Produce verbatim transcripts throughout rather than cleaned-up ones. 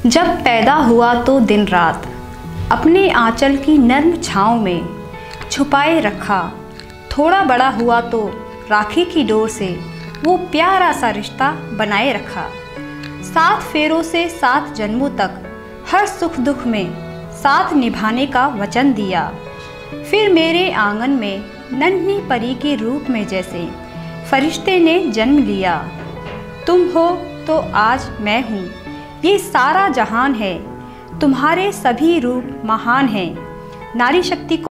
जब पैदा हुआ तो दिन रात अपने आंचल की नर्म छाँव में छुपाए रखा। थोड़ा बड़ा हुआ तो राखी की डोर से वो प्यारा सा रिश्ता बनाए रखा। सात फेरों से सात जन्मों तक हर सुख दुख में साथ निभाने का वचन दिया। फिर मेरे आंगन में नन्ही परी के रूप में जैसे फरिश्ते ने जन्म लिया। तुम हो तो आज मैं हूँ, ये सारा जहान है, तुम्हारे सभी रूप महान हैं। नारी शक्ति को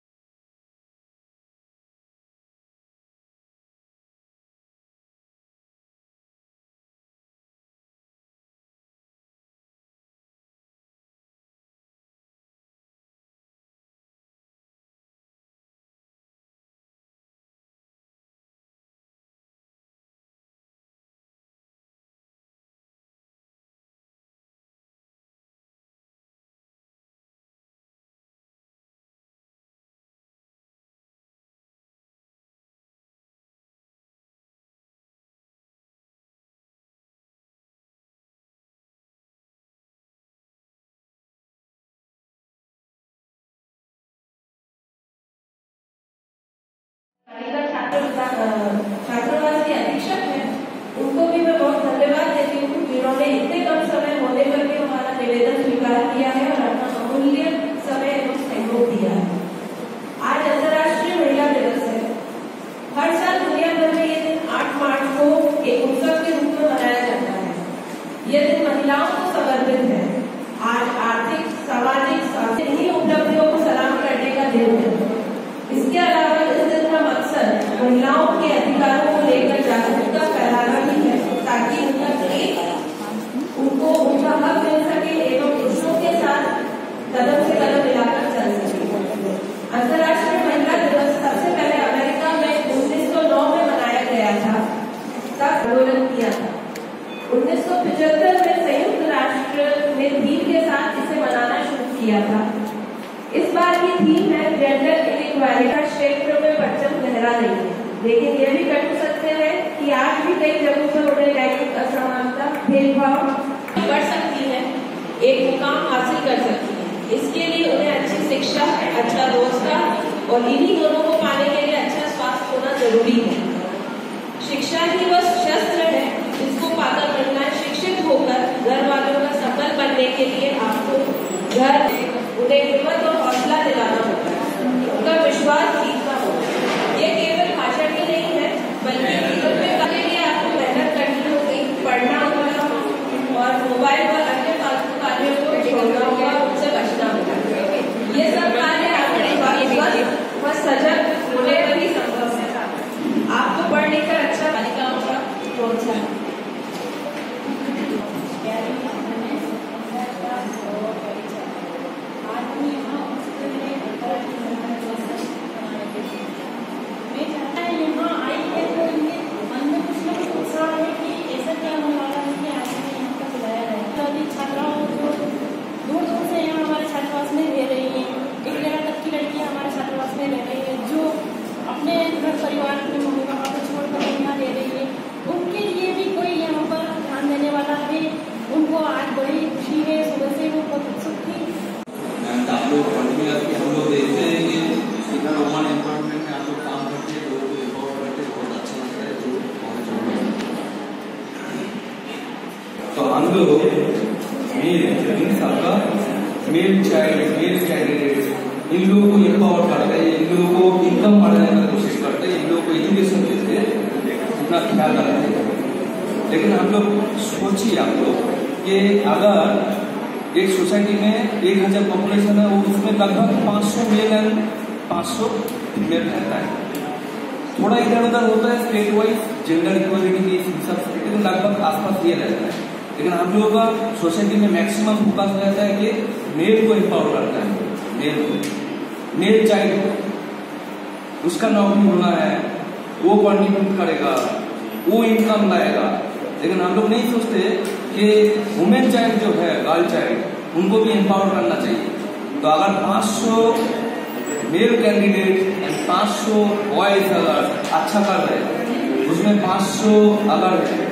छात्रावास के अधीक्षक हैं, उनको भी मैं बहुत धन्यवाद देती हूँ। जिन्होंने इतने कम समय होने पर भी हमारा निवेदन स्वीकार किया है और अपना अमूल्य समय एवं सहयोग दिया है। आज अंतर्राष्ट्रीय महिला दिवस है। हर साल दुनिया भर में ये दिन आठ मार्च को एक उत्सव के रूप में मनाया जाता है। ये दिन महिलाओं को समर्पित है। आज आर्थिक, सामाजिक, सांस्कृतिक उपलब्धियों को सलाम करने का दिन है। इसके अलावा इस दिन का मकसद महिलाओं के अधिकारों को लेकर जागरूकता फैलाना भी है, ताकि उनका उनको उनका हक मिल सके एवं पुरुषों के साथ कदम से कदम मिलाकर चल सके। अंतर्राष्ट्रीय महिला दिवस सबसे पहले अमेरिका में उन्नीस सौ नौ में मनाया गया था, तब आंदोलन किया था। उन्नीस सौ पचहत्तर में संयुक्त राष्ट्र ने थीम के साथ इसे मनाना शुरू किया था। इस बार की थीम है जेंडर इनइक्वालिटी। क्षेत्र में परचम लहरा रही है, लेकिन यह भी कह सकते हैं कि आज भी कई जगहों पर उन्हें लैंगिक असमानता, भेदभाव बढ़ सकती है, एक मुकाम हासिल कर सकती है। इसके लिए उन्हें अच्छी शिक्षा, अच्छा रोजगार और इन्हीं दोनों को पाने के लिए अच्छा स्वास्थ्य होना जरूरी है। शिक्षा ही वह शस्त्र है जिसको पाकर महिलाएं शिक्षित होकर घर वालों का सफल बनने के लिए आपको घर उन्हें हिम्मत और हौसला दिलाना होगा, उनका विश्वास जीतना होगा। ये केवल भाषण ही नहीं है, बल्कि जीवन में करने के लिए आपको मेहनत करनी होगी, पढ़ना होगा और मोबाइल पर अन्य फालतू कार्यों को छोड़ना होगा, उनसे बचना होगा। ये सब कार्य आपके व सजग होने पर ही संभव है। आपको पढ़ लिखकर अच्छा बालिकाओं का प्रोत्साहन। परिवार अपने मम्मी पापा को छोड़कर यहाँ रह रही है, उनके लिए भी कोई यहाँ पर ध्यान देने वाला है। उनको आज बड़ी खुशी है, सुबह से वो बहुत उत्सुक थी। आप लोग कंटिन्यूअसली हम लोग देखते हैं कि इधर वुमन एम्पावरमेंट में आप लोग काम करते हैं, लोगों को एम्पावर करते हैं, बहुत अच्छा लगता है। जो तो हम लोग मेल सबका मेल चाइल्ड मेल कैंडिडेट इन लोगों को एम्पावर करते हैं, इन लोगों को इनकम बढ़ाने की कोशिश करते हैं, इन लोगों को एजुकेशन देते हैं, इतना ख्याल रखते हैं। लेकिन हम लोग सोचिए आप लोग कि अगर एक सोसाइटी में एक हजार पॉपुलेशन है, उसमें लगभग पाँच सौ मेल एंड पाँच सौ फीमेल रहता है। थोड़ा इधर उधर होता है स्टेट वाइज जेंडर इक्वालिटी की सब, लेकिन लगभग आसपास ये रहता है। लेकिन हम लोगों का सोसाइटी में मैक्सिमम फोकस रहता है कि मेल को एम्पावर करता है, मेल को, मेल चाइल्ड उसका नौकरी होना है, वो कंट्रीब्यूट करेगा, वो इनकम लाएगा। लेकिन हम लोग नहीं सोचते कि वुमेन चाइल्ड जो है, गर्ल चाइल्ड, उनको भी एम्पावर करना चाहिए। तो अगर पाँच सौ मेल कैंडिडेट एंड पाँच सौ बॉयज अगर अच्छा कर रहे हैं, उसमें पाँच सौ अगर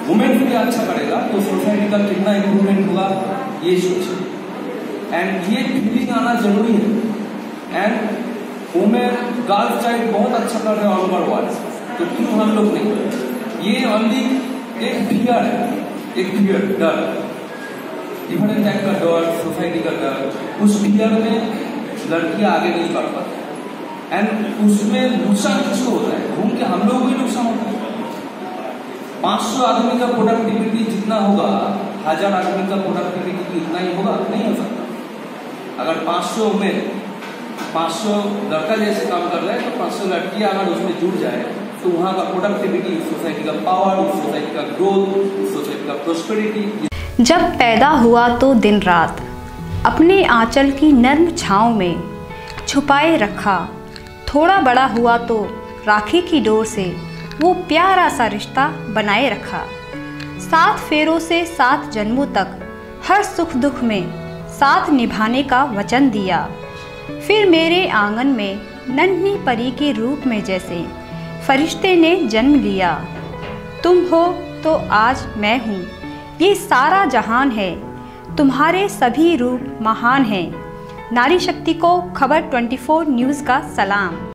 वुमेन भी अच्छा करेगा तो सोसाइटी का कितना इम्प्रूवमेंट होगा ये सोचिए। एंड ये फीलिंग आना जरूरी है। एंड वुमेन गर्ल्स चाइल्ड बहुत अच्छा कर रहे हैं ऑल ओवर वर्ल्ड, तो क्यों हम लोग नहीं? ये ओनली एक फियर है, एक फियर डर, डिफरेंट टाइप का डर, सोसाइटी का डर। उस फियर में लड़कियां आगे नहीं बढ़ पाती एंड उसमें नुकसान किसको होता है? घूम के हम लोगों को ही नुकसान होता है। पांच सौ आदमी का प्रोडक्टिविटी जितना होगा, हजार आदमी का प्रोडक्टिविटी इतना ही होगा? नहीं हो सकता। अगर पांच सौ में पांच सौ लड़का जैसे काम कर रहा है तो पांच सौ लड़कियां अगर उसमें जुड़ जाए तो वहां का प्रोडक्टिविटी, सोसाइटी का पावर, सोसाइटी का ग्रोथ, सोसाइटी का प्रोस्पेरिटी। जब पैदा हुआ तो दिन रात अपने आंचल की नर्म छाँव में छुपाए रखा, थोड़ा बड़ा हुआ तो राखी की डोर से वो प्यारा सा रिश्ता बनाए रखा। सात फेरों से सात जन्मों तक हर सुख दुख में साथ निभाने का वचन दिया। फिर मेरे आंगन में नन्ही परी के रूप में जैसे फरिश्ते ने जन्म लिया। तुम हो तो आज मैं हूँ, ये सारा जहान है, तुम्हारे सभी रूप महान हैं। नारी शक्ति को खबर चौबीस न्यूज़ का सलाम।